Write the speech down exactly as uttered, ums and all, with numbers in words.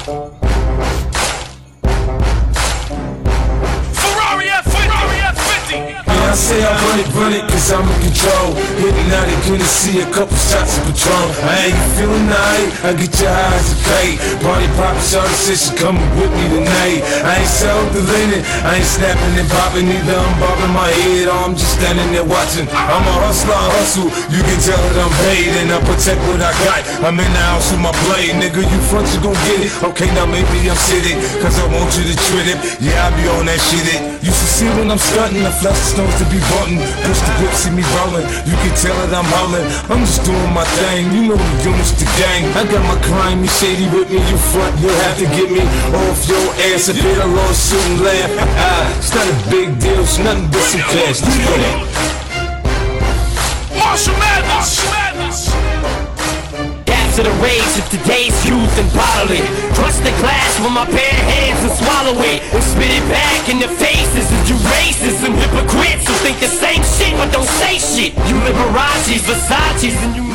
Ferrari F fifty, Ferrari F fifty. I say I run it, run it, cause I'm in control. Hitting out, they gonna see a couple shots of Patron. I ain't feeling night, I get your eyes to pay. Party pop, shorty said she coming with me tonight. I ain't self-deleting, I ain't snapping and popping either. I'm bobbing my head or I'm just standing there watching. I'm a hustler, I hustle, you can tell that I'm paid. And I protect what I got, I'm in the house with my blade. Nigga, you front, you gon' get it. Okay, now maybe I'm sitting, cause I want you to treat it. Yeah, I be on that shit it. You should see when I'm stunting, the flash stones to be button. Push the grip, see me rolling. You can tell that I'm howling. I'm just doing my thing. You know the units, the gang. I got my crime, me shady with me. You front, you'll have to get me off your ass. If it a lawsuit and laugh. It's not a big deal, it's nothing but some cash. Marshall Mathers. To the rage of today's youth and bottle it. Crush the glass with my bare hands and swallow it. And spit it back in the faces of you racists and hypocrites who think the same shit but don't say shit. You Liberace's, Versace's, and you